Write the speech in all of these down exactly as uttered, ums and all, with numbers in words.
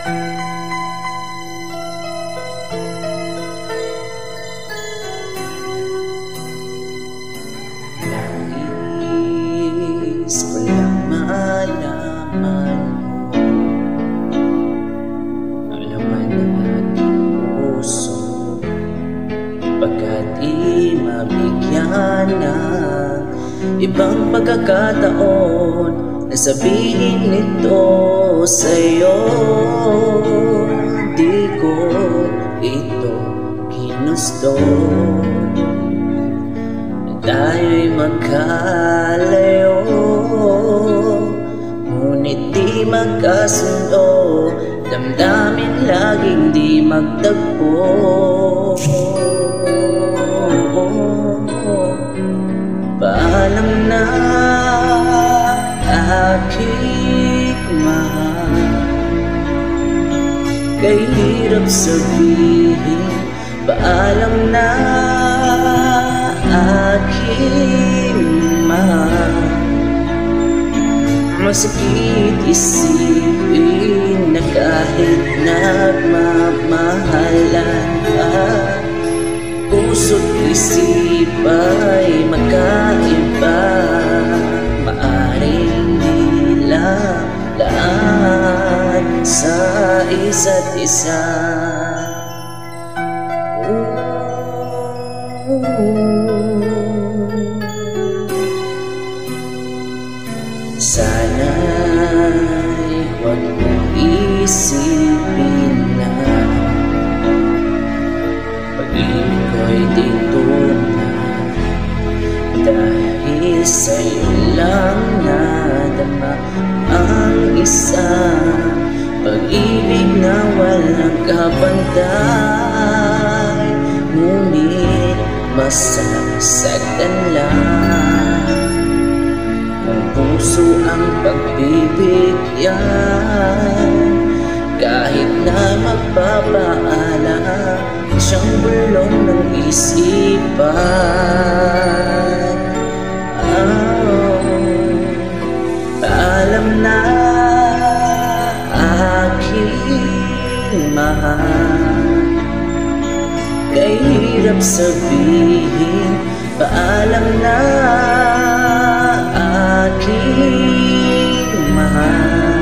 Nais ko lang malaman ang laman ng ating puso, pagkat di mabigyan ng ibang pagkakataon na sabihin nito sa'yo. Di ko ito ginusto na tayo'y magkalayo, ngunit di magkasundo, damdamin laging di magtagpo. Paalam na aking mahal, kay hirap sabihin paalam na aking mahal. Masakit isipin na kahit nagmamahalan ka, puso't isip ay magkaiba, maaring di lang laan sa isa't isa. Sana'y huwag mong isipin na pag-ibig ko'y dito na, dahil sa'yo lang nadama ang isa, pag-ibig na walang kapantay, ngunit masasaktan lang ang puso ang pagbibigyan, kahit na magpapaalam siyang bulong ng isipan. Oh, paalam na aking mahal, kay hirap sabihin paalam na aking mahal.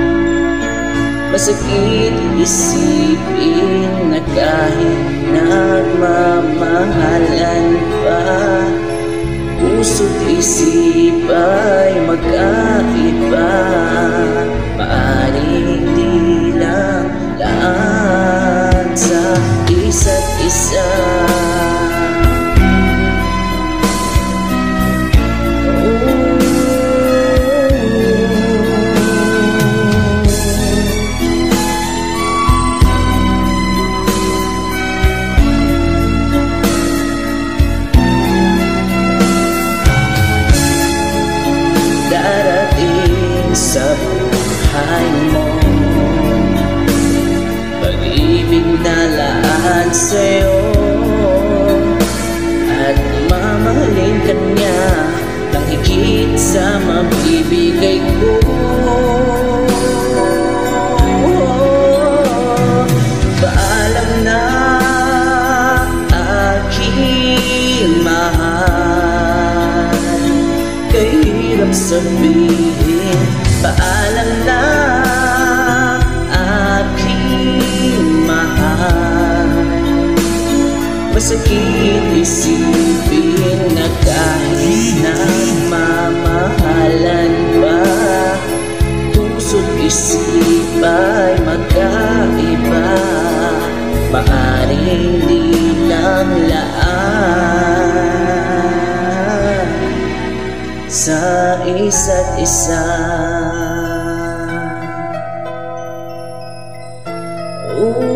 Masakit isipin na kahit nagmamahalan pa, puso't isip ay magkaiba, maaring di lang laan sa isa't isa. Darating sa buhay mo pag-ibig na laan sa'yo, at mamahalin ka niya ng higit sa mabibigay ko. Paalam na aking mahal, kay hirap sabihin paalam na aking mahal. Masakit isipin na kahit nagmamahalan pa, puso't isip ay magkaiba, maaring di lang laan sa isa't isa. Oh.